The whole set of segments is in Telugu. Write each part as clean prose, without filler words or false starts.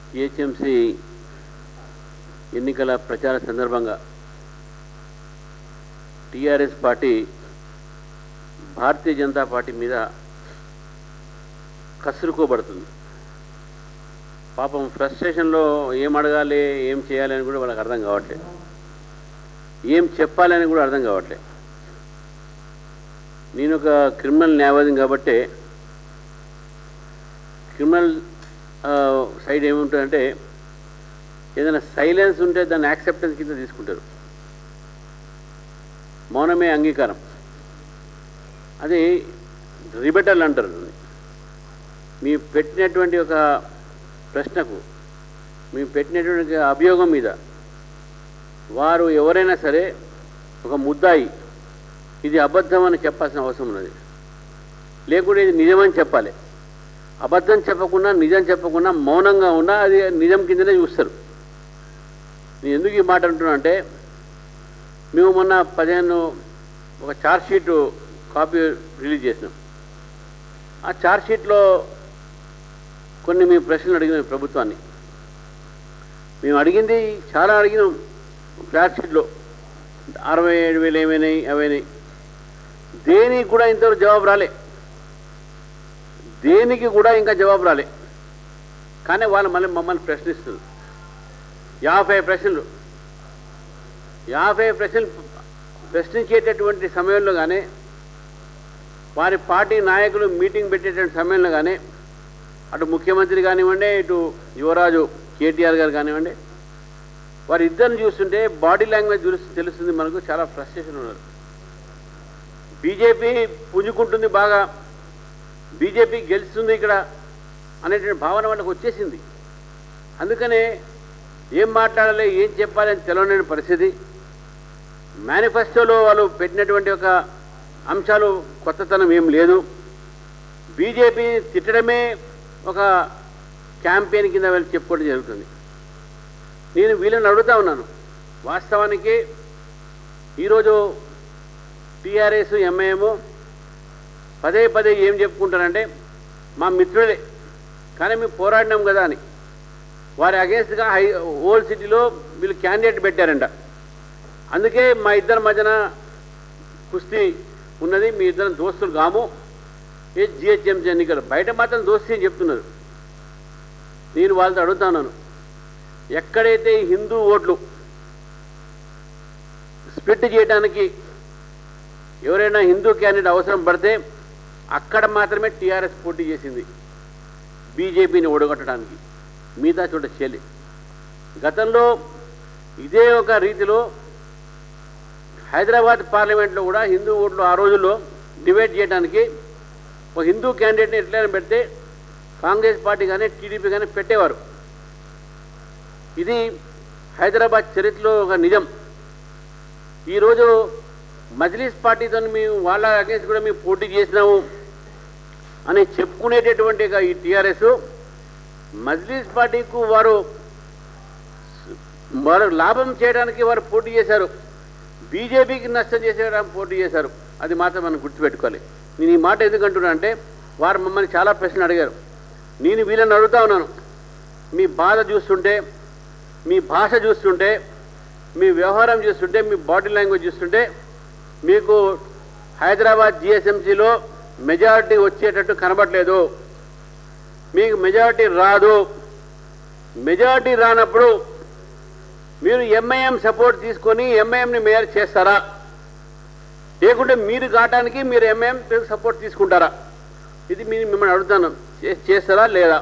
జీహెచ్ఎంసీ ఎన్నికల ప్రచార సందర్భంగా TRS party Bharatiya Janata party మీద కసురుకోబడుతుంది. పాపం ఫ్రస్ట్రేషన్లో ఏం అడగాలి, ఏం చేయాలి అని కూడా వాళ్ళకి అర్థం కావట్లేదు, ఏం చెప్పాలని కూడా అర్థం కావట్లేదు. నేను ఒక క్రిమినల్ న్యాయవాదిని కాబట్టి క్రిమినల్ సైడ్ ఏముంటుందంటే ఏదైనా సైలెన్స్ ఉంటే దాన్ని యాక్సెప్టెన్స్ కింద తీసుకుంటారు. మౌనమే అంగీకారం, అది రిబెటల్ అంటారు. మీ పెట్టినటువంటి ఒక ప్రశ్నకు, మీ పెట్టినటువంటి అభియోగం మీద వారు ఎవరైనా సరే ఒక ముద్దాయి ఇది అబద్ధం అని చెప్పాల్సిన అవసరం ఉన్నది, లేకుంటే ఇది నిజమని చెప్పాలి. అబద్ధం చెప్పకుండా నిజం చెప్పకుండా మౌనంగా ఉన్నా అది నిజం కిందనే చూస్తారు. నేను ఎందుకు ఈ మాట అంటున్నా అంటే, మేము మొన్న 15 ఒక ఛార్జ్షీట్ కాపీ రిలీజ్ చేసినాం. ఆ ఛార్జ్షీట్లో కొన్ని మేము ప్రశ్నలు అడిగినాం ప్రభుత్వాన్ని. మేము అడిగింది చాలా అడిగినాం. ఛార్జ్షీట్లో 67,000 ఏమైనాయి, అవైనాయి. దేనికి కూడా ఇంతవరకు జవాబు రాలే, దేనికి కూడా ఇంకా జవాబు రాలే. కానీ వాళ్ళు మమ్మల్ని ప్రశ్నిస్తారు. 50 ప్రశ్నలు ప్రశ్నించేటటువంటి సమయంలో కానీ, వారి పార్టీ నాయకులు మీటింగ్ పెట్టేటువంటి సమయంలో కానీ, అటు ముఖ్యమంత్రి కానివ్వండి, ఇటు యువరాజు కేటీఆర్ గారు కానివ్వండి, వారిద్దరిని చూస్తుంటే బాడీ లాంగ్వేజ్ తెలుస్తుంది మనకు, చాలా ఫ్రస్ట్రేషన్ ఉన్నారు. బీజేపీ పుంజుకుంటుంది, బాగా బీజేపీ గెలుస్తుంది ఇక్కడ అనేటువంటి భావన వాళ్ళకి వచ్చేసింది. అందుకనే ఏం మాట్లాడాలి, ఏం చెప్పాలి అని తెలవలేని పరిస్థితి. మేనిఫెస్టోలో వాళ్ళు పెట్టినటువంటి ఒక అంశాలు కొత్తతనం ఏం లేదు. బీజేపీ తిట్టడమే ఒక క్యాంపెయిన్ కింద వెళ్ళి చెప్పుకోవడం జరుగుతుంది. నేను వీళ్ళని అడుగుతా ఉన్నాను, వాస్తవానికి ఈరోజు టీఆర్ఎస్ ఎంఐఎం పదే పదే ఏం చెప్పుకుంటారంటే మా మిత్రులే కానీ మేము పోరాడినాం కదా అని. వారి అగేన్స్ట్గా ఓల్డ్ సిటీలో వీళ్ళు క్యాండిడేట్ పెట్టారంట. అందుకే మా ఇద్దరి మధ్యన కుస్తీ ఉన్నది, మీ ఇద్దరం దోస్తులు కాము, ఏ జీహెచ్ఎంసీ ఎన్నికలు బయట మాత్రం దోస్తీ అని చెప్తున్నారు. నేను వాళ్ళతో అడుగుతున్నాను, ఎక్కడైతే హిందూ ఓట్లు స్ప్లిట్ చేయడానికి ఎవరైనా హిందూ క్యాండిడేట్ అవసరం పడితే అక్కడ మాత్రమే టీఆర్ఎస్ పోటీ చేసింది బీజేపీని ఓడగొట్టడానికి, మిగతా చోట చేయలే. గతంలో ఇదే ఒక రీతిలో హైదరాబాద్ పార్లమెంట్లో కూడా హిందూ ఓట్లు ఆ రోజుల్లో డివైడ్ చేయడానికి ఒక హిందూ క్యాండిడేట్ని ఎట్లయినా పెడితే కాంగ్రెస్ పార్టీ కానీ టీడీపీ కానీ పెట్టేవారు. ఇది హైదరాబాద్ చరిత్రలో ఒక నిజం. ఈరోజు మజ్లిస్ పార్టీతో మేము వాళ్ళ అగేన్స్ట్ కూడా మేము పోటీ చేసినాము అని చెప్పుకునేటటువంటి ఈ టీఆర్ఎస్ మజ్లిస్ పార్టీకు వారు లాభం చేయడానికి వారు పోటీ చేశారు, బీజేపీకి నష్టం చేసేయడానికి పోటీ చేశారు. అది మాత్రం మనం గుర్తుపెట్టుకోవాలి. నేను ఈ మాట ఎందుకంటున్నా అంటే, వారు మమ్మల్ని చాలా ప్రశ్నలు అడిగారు. నేను వీళ్ళని అడుగుతా ఉన్నాను, మీ బాధ చూస్తుంటే, మీ భాష చూస్తుంటే, మీ వ్యవహారం చూస్తుంటే, మీ బాడీ లాంగ్వేజ్ చూస్తుంటే మీకు హైదరాబాద్ జీహెచ్ఎంసీలో మెజారిటీ వచ్చేటట్టు కనబడలేదు. మీకు మెజారిటీ రాదు. మెజారిటీ రానప్పుడు మీరు ఎంఐఎం సపోర్ట్ తీసుకొని ఎంఐఎంని మేయర్ చేస్తారా, లేకుంటే మీరు కావటానికి మీరు ఎంఐఎం సపోర్ట్ తీసుకుంటారా? ఇది మిమ్మల్ని అడుగుతాను, చేస్తారా లేదా?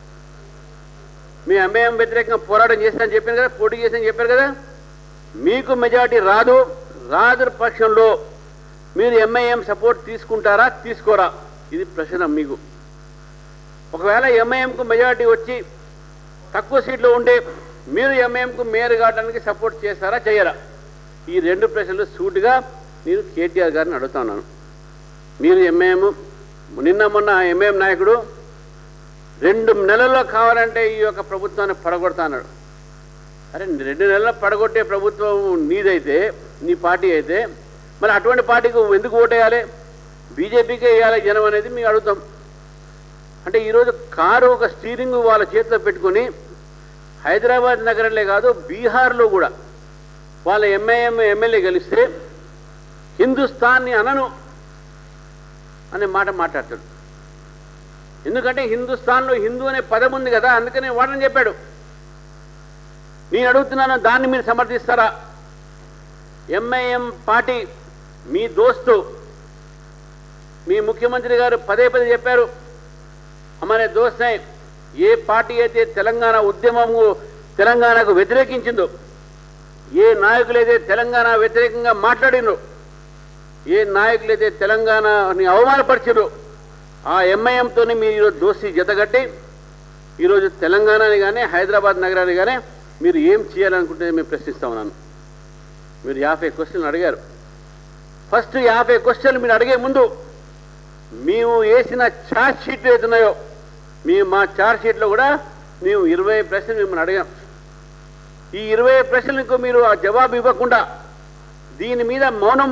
మీ ఎంఐఎం వ్యతిరేకంగా పోరాటం చేస్తానని చెప్పాను కదా, పోటీ చేస్తానని చెప్పారు కదా. మీకు మెజారిటీ రాదు పక్షంలో మీరు ఎంఐఎం సపోర్ట్ తీసుకుంటారా, తీసుకోరా? ఇది ప్రశ్న మీకు. ఒకవేళ ఎంఐఎంకు మెజారిటీ వచ్చి తక్కువ సీట్లు ఉంటే మీరు ఎంఐఎంకు మేయర్ కావడానికి సపోర్ట్ చేస్తారా, చేయరా? ఈ 2 ప్రశ్నలు సూటిగా నేను కేటీఆర్ గారిని అడుగుతున్నాను. మీరు ఎంఐఎం నిన్న మొన్న ఎంఐఎం నాయకుడు 2 నెలల్లో కావాలంటే ఈ యొక్క ప్రభుత్వాన్ని పడగొడతా అన్నాడు. అరే 2 నెలల్లో పడగొట్టే ప్రభుత్వం నీదైతే, నీ పార్టీ అయితే, మరి అటువంటి పార్టీకి ఎందుకు ఓటేయాలి? బీజేపీకే వేయాలి జనం అనేది మేము అడుగుతాం. అంటే ఈరోజు కారు ఒక స్టీరింగ్ వాళ్ళ చేతిలో పెట్టుకొని హైదరాబాద్ నగరంలో కాదు బీహార్లో కూడా వాళ్ళ ఎంఐఎం ఎమ్మెల్యే గెలిస్తే హిందుస్థాన్ని అనను అనే మాట మాట్లాడతాడు. ఎందుకంటే హిందుస్థాన్లో హిందూ అనే పదం ఉంది కదా, అందుకనే వాడని చెప్పాడు. నేను అడుగుతున్నాను, దాన్ని మీరు సమర్థిస్తారా? ఎంఐఎం పార్టీ మీ దోస్తు మీ ముఖ్యమంత్రి గారు పదే పదే చెప్పారు, हमारे दोस्त हैं ఏ పార్టీ అయితే తెలంగాణ ఉద్యమము తెలంగాణకు వ్యతిరేకించిందో, ఏ నాయకులైతే తెలంగాణ వ్యతిరేకంగా మాట్లాడినో, ఏ నాయకులైతే తెలంగాణని అవమానపరిచారో ఆ ఎంఐఎంతోనే మీరు ఈరోజు దోస్తీ జతగట్టి ఈరోజు తెలంగాణని కానీ హైదరాబాద్ నగరాన్ని కానీ మీరు ఏం చేయాలనుకుంటే మేము ప్రశ్నిస్తా ఉన్నాను. మీరు 50 క్వశ్చన్లు అడిగారు. ఫస్ట్ 50 క్వశ్చన్లు మీరు అడిగే ముందు మేము వేసిన ఛార్జ్ షీట్లు ఏతున్నాయో మా ఛార్జ్ షీట్లో కూడా మేము 20 ప్రశ్నలు మిమ్మల్ని అడిగాం. ఈ 20 ప్రశ్నలకు మీరు ఆ జవాబు ఇవ్వకుండా దీని మీద మౌనం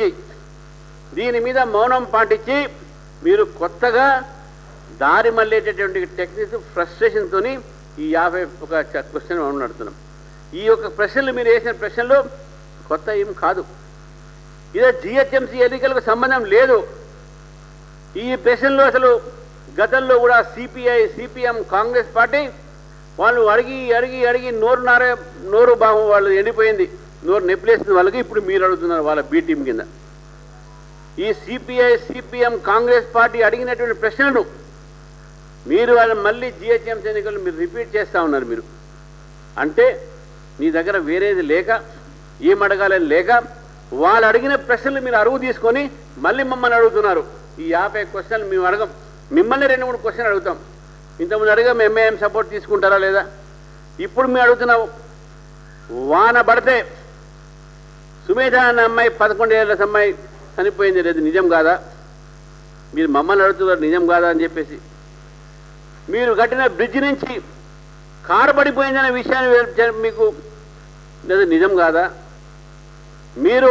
పాటించి మీరు కొత్తగా దారి మళ్ళేటటువంటి టెక్నిక్స్ ఫ్రస్ట్రేషన్తో ఈ 51 క్వశ్చన్ మనం నడుతున్నాం. ఈ యొక్క ప్రశ్నలు మీరు వేసిన ప్రశ్నలు కొత్త ఏం కాదు. ఇదే జిహెచ్ఎంసీ ఎన్నికలకు సంబంధం లేదు. ఈ ప్రశ్నలు అసలు గతంలో కూడా సిపిఐ సిపిఎం కాంగ్రెస్ పార్టీ వాళ్ళు అడిగి నోరు బాహు వాళ్ళు ఎండిపోయింది, నోరు నెప్పిలేసింది వాళ్ళకి. ఇప్పుడు మీరు అడుగుతున్నారు వాళ్ళ బి టీం కింద. ఈ సిపిఐ సిపిఎం కాంగ్రెస్ పార్టీ అడిగినటువంటి ప్రశ్నలను మీరు వాళ్ళని మళ్ళీ జిహెచ్ఎంసీ ఎన్నికలు మీరు రిపీట్ చేస్తూ ఉన్నారు. మీరు అంటే మీ దగ్గర వేరేది లేక ఏం అడగాలని లేక వాళ్ళు అడిగిన ప్రశ్నలు మీరు అరువు తీసుకొని మళ్ళీ మమ్మల్ని అడుగుతున్నారు. ఈ 50 క్వశ్చన్లు మేము అడగం, మిమ్మల్ని 2-3 క్వశ్చన్లు అడుగుతాం. ఇంతకుముందు అడిగాం ఎంఐఎం సపోర్ట్ తీసుకుంటారా లేదా. ఇప్పుడు మేము అడుగుతున్నావు, వాన పడితే సుమేధ అన్న అమ్మాయి 11 ఏళ్ళ అమ్మాయి చనిపోయింది, లేదు నిజం కాదా? మీరు మమ్మల్ని అడుగుతున్నారు నిజం కాదా అని చెప్పేసి. మీరు కట్టిన బ్రిడ్జ్ నుంచి కారు పడిపోయిందనే విషయాన్ని మీకు లేదు నిజం కాదా? మీరు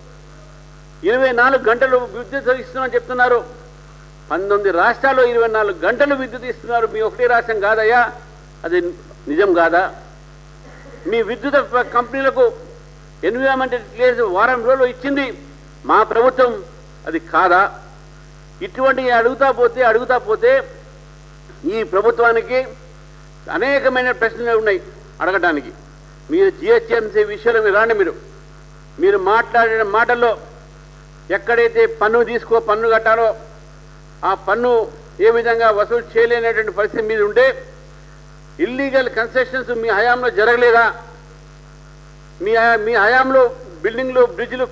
24 గంటలు విద్యుత్ ఇస్తున్నామని చెప్తున్నారు. 19 రాష్ట్రాల్లో 24 గంటలు విద్యుత్ ఇస్తున్నారు. మీ ఒకటే రాష్ట్రం కాదయ్యా, అది నిజం కాదా? మీ విద్యుత్ కంపెనీలకు ఎన్విరాన్మెంటల్ క్లియరెన్స్ వారం రోజులు ఇచ్చింది మా ప్రభుత్వం, అది కాదా? ఇటువంటి అడుగుతా పోతే ఈ ప్రభుత్వానికి అనేకమైన ప్రశ్నలు ఉన్నాయి అడగడానికి. మీరు జిహెచ్ఎంసీ విషయంలో మీరు రాండి. మీరు మాట్లాడిన మాటల్లో ఎక్కడైతే పన్ను కట్టాలో ఆ పన్ను ఏ విధంగా వసూలు చేయలేనటువంటి పరిస్థితి మీద ఉంటే, ఇల్లీగల్ కన్స్ట్రక్షన్స్ మీ హయాంలో జరగలేదా? మీ హయాంలో బిల్డింగ్లు బ్రిడ్జ్లు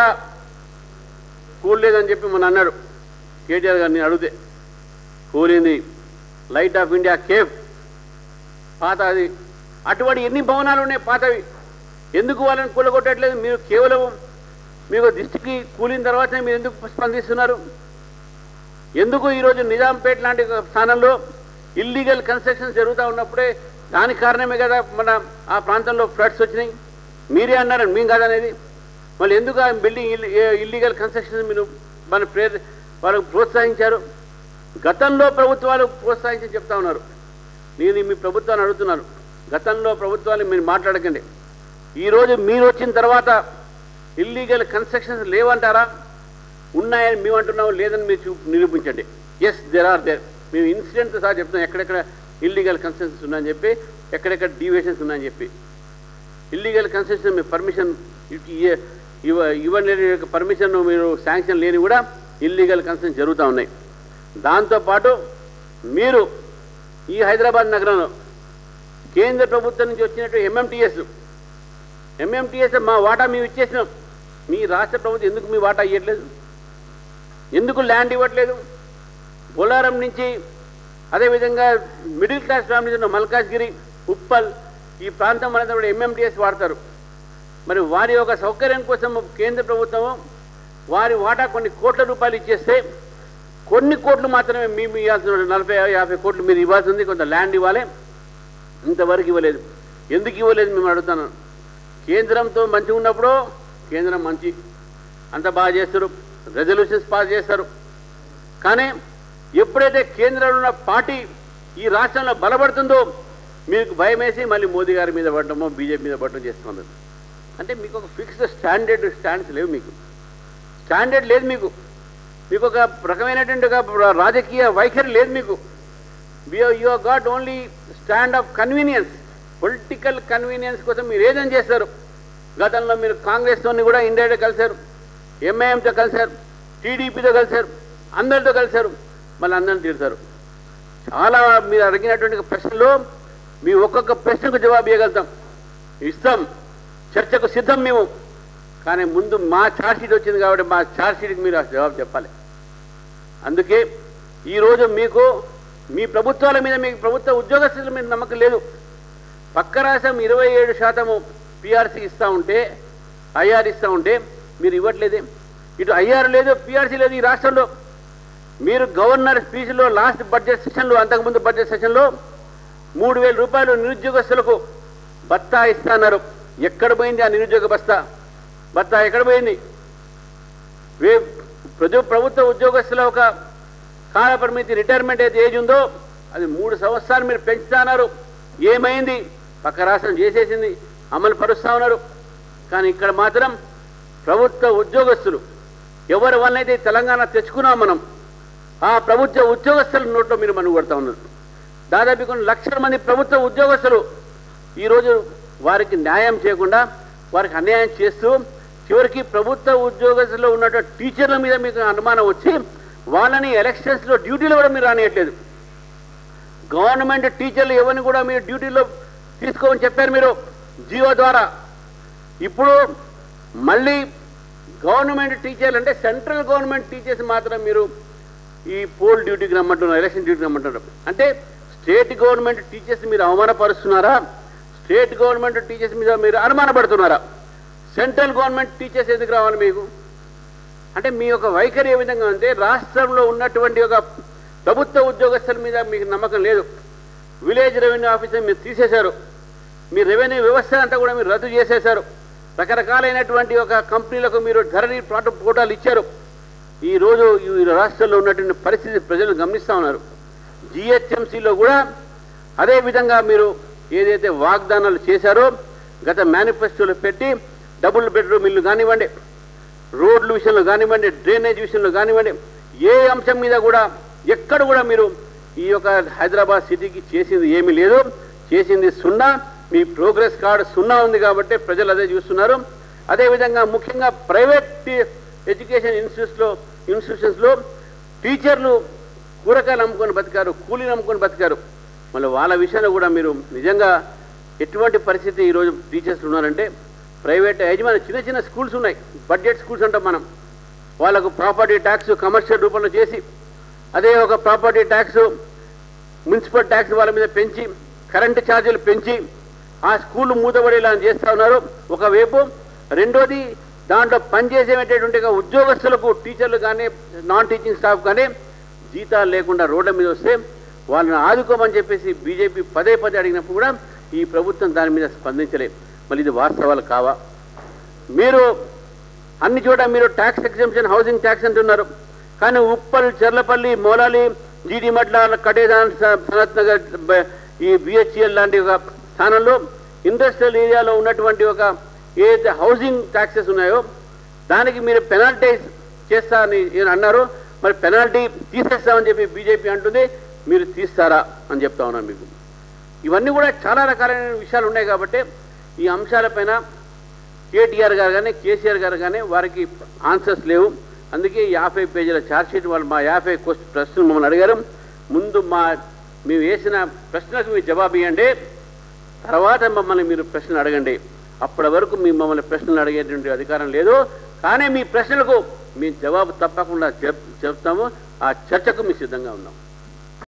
కూడలేదని చెప్పి మొన్న అన్నాడు కేటీఆర్ గారు. నేను అడిగితే కూలింది లైట్ ఆఫ్ ఇండియా కేవ్ పాత, అది అటువంటి ఎన్ని భవనాలు ఉన్నాయి పాతవి, ఎందుకు వాళ్ళని కూలగొట్టట్లేదు? మీరు కేవలం మీకు దిష్టికి కూలిన తర్వాతనే మీరు ఎందుకు స్పందిస్తున్నారు? ఎందుకు ఈరోజు నిజాంపేట లాంటి స్థానంలో ఇల్లీగల్ కన్స్ట్రక్షన్స్ జరుగుతూ ఉన్నప్పుడే దానికి కారణమే కదా మన ఆ ప్రాంతంలో ఫ్లడ్స్ వచ్చినాయి. మీరే అన్నారని మేము కాదనేది. మళ్ళీ ఎందుకు ఆ బిల్డింగ్ ఇల్లీగల్ కన్స్ట్రక్షన్స్ మీరు వాళ్ళకు ప్రోత్సహించారు? గతంలో ప్రభుత్వాలు ప్రోత్సహించి చెప్తా ఉన్నారు. నేను మీ ప్రభుత్వాన్ని అడుగుతున్నాను, గతంలో ప్రభుత్వాలు మీరు మాట్లాడకండి. ఈరోజు మీరు వచ్చిన తర్వాత ఇల్లీగల్ కన్స్ట్రక్షన్స్ లేవంటారా? ఉన్నాయని మేము అంటున్నాం, లేదని మీరు నిరూపించండి. Yes there are there. మేము ఇన్సిడెంట్తో సహా చెప్తున్నాం ఎక్కడెక్కడ ఇల్లీగల్ కన్స్ట్రక్షన్స్ ఉన్నాయని చెప్పి, ఎక్కడెక్కడ డీవియేషన్స్ ఉన్నాయని చెప్పి. ఇల్లీగల్ కన్స్ట్రక్షన్ మీరు పర్మిషన్ ఇవ్వని పర్మిషన్ మీరు శాంక్షన్ లేని కూడా ఇల్లీగల్ కన్స్ట్రక్షన్ జరుగుతూ ఉన్నాయి. దాంతోపాటు మీరు ఈ హైదరాబాద్ నగరంలో కేంద్ర ప్రభుత్వం నుంచి వచ్చినట్టు ఎంఎంటీఎస్ మా వాటా మేము ఇచ్చేసినాం. మీ రాష్ట్ర ప్రభుత్వం ఎందుకు మీ వాటా ఇవ్వట్లేదు? ఎందుకు ల్యాండ్ ఇవ్వట్లేదు? బొలారం నుంచి అదేవిధంగా మిడిల్ క్లాస్ ఫ్యామిలీస్ ఉన్న మల్కాజ్గిరి, ఉప్పల్ ఈ ప్రాంతం అనేది కూడా ఎంఎంటీఎస్ వాడతారు. మరి వారి యొక్క సౌకర్యం కోసం కేంద్ర ప్రభుత్వం వారి వాటా కొన్ని కోట్ల రూపాయలు ఇచ్చేస్తే కొన్ని కోట్లు మాత్రమే మేము ఇవ్వాల్సిన 40-50 కోట్లు మీరు ఇవ్వాల్సి ఉంది. కొంత ల్యాండ్ ఇవ్వాలి, ఇంతవరకు ఇవ్వలేదు. ఎందుకు ఇవ్వలేదు మేము అడుగుతున్నాను. కేంద్రంతో మంచిగా ఉన్నప్పుడు కేంద్రం మంచి అంత బాగా చేస్తారు, రెజల్యూషన్స్ పాస్ చేస్తారు. కానీ ఎప్పుడైతే కేంద్రంలో ఉన్న పార్టీ ఈ రాష్ట్రంలో బలపడుతుందో మీకు భయం వేసి మళ్ళీ మోదీ గారి మీద పడటమో బీజేపీ మీద పడటం చేస్తున్నారు. అంటే మీకు ఒక ఫిక్స్డ్ స్టాండ్స్ లేవు, మీకు స్టాండర్డ్ లేదు, మీకు ఒక రకమైనటువంటి ఒక రాజకీయ వైఖరి లేదు. మీకు you got only stand of convenience, political convenience కోసం మీరు ఏదైనా చేస్తారు. గతంలో మీరు కాంగ్రెస్తో కూడా ఇండియాతో కలిశారు, ఎంఐఎంతో కలిశారు, టీడీపీతో కలిశారు, అందరితో కలిశారు, మళ్ళీ అందరిని తిడతారు. చాలా మీరు అడిగినటువంటి ప్రశ్నలో మీ ఒక్కొక్క ప్రశ్నకు జవాబు ఇస్తాం, చర్చకు సిద్ధం మేము. కానీ ముందు మా ఛార్జ్షీట్ వచ్చింది కాబట్టి మా ఛార్జ్షీట్కి మీరు జవాబు చెప్పాలి. అందుకే ఈరోజు మీకు మీ ప్రభుత్వాల మీద, మీ ప్రభుత్వ ఉద్యోగస్తుల మీద నమ్మకం లేదు. పక్క రాష్ట్రం 27% పిఆర్సీ ఇస్తూ ఉంటే, ఐఆర్ ఇస్తూ ఉంటే మీరు ఇవ్వట్లేదే. ఇటు ఐఆర్ లేదు, పిఆర్సీ లేదు ఈ రాష్ట్రంలో. మీరు గవర్నర్ స్పీచ్లో లాస్ట్ బడ్జెట్ సెషన్లో, అంతకుముందు బడ్జెట్ సెషన్లో 3,000 రూపాయలు నిరుద్యోగస్తులకు బత్తా ఇస్తున్నారు. ఎక్కడ పోయింది ఆ నిరుద్యోగ బత్తా ఎక్కడ పోయింది? ప్రభుత్వ ఉద్యోగస్తుల ఒక కాల పరిమితి రిటైర్మెంట్ అయితే ఏజ్ ఉందో అది 3 సంవత్సరాలు మీరు పెంచుతున్నారు. ఏమైంది? పక్క రాష్ట్రం చేసేసింది, అమలు పరుస్తూ ఉన్నారు. కానీ ఇక్కడ మాత్రం ప్రభుత్వ ఉద్యోగస్తులు ఎవరి వల్లైతే తెలంగాణ తెచ్చుకున్నాం మనం, ఆ ప్రభుత్వ ఉద్యోగస్తుల నోట్లో మీరు మనుగొడతా ఉన్నారు. దాదాపు కొన్ని లక్షల మంది ప్రభుత్వ ఉద్యోగస్తులు ఈరోజు వారికి న్యాయం చేయకుండా వారికి అన్యాయం చేస్తూ, చివరికి ప్రభుత్వ ఉద్యోగస్తుల్లో ఉన్నటువంటి టీచర్ల మీద మీకు అనుమానం వచ్చి వాళ్ళని ఎలక్షన్స్లో డ్యూటీలో కూడా మీరు రానియట్లేదు. గవర్నమెంట్ టీచర్లు ఎవరిని కూడా మీరు డ్యూటీలో తీసుకోమని చెప్పారు మీరు జియో ద్వారా. ఇప్పుడు మళ్ళీ గవర్నమెంట్ టీచర్లు అంటే సెంట్రల్ గవర్నమెంట్ టీచర్స్ మాత్రం మీరు ఈ పోల్ డ్యూటీకి రమ్మంటున్నారు, ఎలక్షన్ డ్యూటీకి రమ్మంటున్నారు. అంటే స్టేట్ గవర్నమెంట్ టీచర్స్ మీరు అవమానపరుస్తున్నారా? స్టేట్ గవర్నమెంట్ టీచర్స్ మీద మీరు అనుమానపడుతున్నారా? సెంట్రల్ గవర్నమెంట్ టీచర్స్ ఎందుకు రావాలి మీకు? అంటే మీ యొక్క వైఖరి ఏ విధంగా అంటే రాష్ట్రంలో ఉన్నటువంటి ఒక ప్రభుత్వ ఉద్యోగస్తుల మీద మీకు నమ్మకం లేదు. విలేజ్ రెవెన్యూ ఆఫీసర్ మీరు తీసేశారు, మీ రెవెన్యూ వ్యవస్థ అంతా కూడా మీరు రద్దు చేసేశారు. రకరకాలైనటువంటి ఒక కంపెనీలకు మీరు ధరణి పోర్టాలు ఇచ్చారు. ఈరోజు ఈ రాష్ట్రంలో ఉన్నటువంటి పరిస్థితి ప్రజలు గమనిస్తూ ఉన్నారు. జిహెచ్ఎంసీలో కూడా అదేవిధంగా మీరు ఏదైతే వాగ్దానాలు చేశారో గత మేనిఫెస్టోలో పెట్టి డబుల్ బెడ్రూమ్ ఇల్లు కానివ్వండి, రోడ్ల విషయంలో కానివ్వండి, డ్రైనేజ్ విషయంలో కానివ్వండి, ఏ అంశం మీద కూడా ఎక్కడ కూడా మీరు ఈ యొక్క హైదరాబాద్ సిటీకి చేసింది ఏమీ లేదు. చేసింది సున్నా. మీ ప్రోగ్రెస్ కార్డు సున్నా ఉంది కాబట్టి ప్రజలు అదే చూస్తున్నారు. అదేవిధంగా ముఖ్యంగా ప్రైవేట్ ఎడ్యుకేషన్ ఇన్స్టిట్యూషన్స్లో టీచర్లు కూరగాయలు అమ్ముకొని బతికారు, కూలీలు అమ్ముకొని బతికారు. మళ్ళీ వాళ్ళ విషయంలో కూడా మీరు నిజంగా ఎటువంటి పరిస్థితి ఈరోజు టీచర్స్ ఉన్నారంటే ప్రైవేట్ యజమాని చిన్న చిన్న స్కూల్స్ ఉన్నాయి, బడ్జెట్ స్కూల్స్ అంటాం మనం. వాళ్ళకు ప్రాపర్టీ ట్యాక్స్ కమర్షియల్ రూపంలో చేసి, అదే ఒక ప్రాపర్టీ ట్యాక్స్ మున్సిపల్ ట్యాక్స్ వాళ్ళ మీద పెంచి, కరెంటు ఛార్జీలు పెంచి ఆ స్కూళ్ళు మూతపడేలా చేస్తూ ఉన్నారు ఒకవైపు. రెండోది దాంట్లో పనిచేసేటటువంటి ఉద్యోగస్తులకు టీచర్లు కానీ నాన్ టీచింగ్ స్టాఫ్ కానీ జీతాలు లేకుండా రోడ్ల మీద వస్తే వాళ్ళని ఆదుకోమని చెప్పేసి బీజేపీ పదే అడిగినప్పుడు కూడా ఈ ప్రభుత్వం దాని మీద స్పందించలేదు. మళ్ళీ ఇది వాస్తవాలు కావా? మీరు అన్ని చోట మీరు ట్యాక్స్ ఎగ్జంప్షన్, హౌసింగ్ ట్యాక్స్ అంటున్నారు. కానీ ఉప్పల్, చెర్లపల్లి, మోలాలి, జీడిమట్ల, కటేదాన్, సనత్ నగర్, ఈ బిహెచ్ఎల్ లాంటి ఒక స్థానంలో ఇండస్ట్రియల్ ఏరియాలో ఉన్నటువంటి ఒక ఏదైతే హౌసింగ్ ట్యాక్సెస్ ఉన్నాయో దానికి మీరు పెనాల్టీస్ చేస్తా అని అన్నారు. మరి పెనాల్టీ తీసేస్తామని చెప్పి బీజేపీ అంటుంది. మీరు తీస్తారా అని చెప్తా ఉన్నాను మీకు. ఇవన్నీ కూడా చాలా రకాలైన విషయాలు ఉన్నాయి కాబట్టి ఈ అంశాలపైన కేటీఆర్ గారు కానీ కేసీఆర్ గారు కానీ వారికి ఆన్సర్స్ లేవు. అందుకే 50 పేజీల ఛార్జ్షీట్ వాళ్ళు మా 50 ప్రశ్నలు మమ్మల్ని అడిగారు. ముందు మేము వేసిన ప్రశ్నలకు మీరు జవాబు ఇవ్వండి, తర్వాత మమ్మల్ని మీరు ప్రశ్నలు అడగండి. అప్పటి వరకు మమ్మల్ని ప్రశ్నలు అడిగేటువంటి అధికారం లేదు. కానీ మీ ప్రశ్నలకు మేము జవాబు తప్పకుండా చెప్తాము. ఆ చర్చకు మేము సిద్ధంగా ఉన్నాం.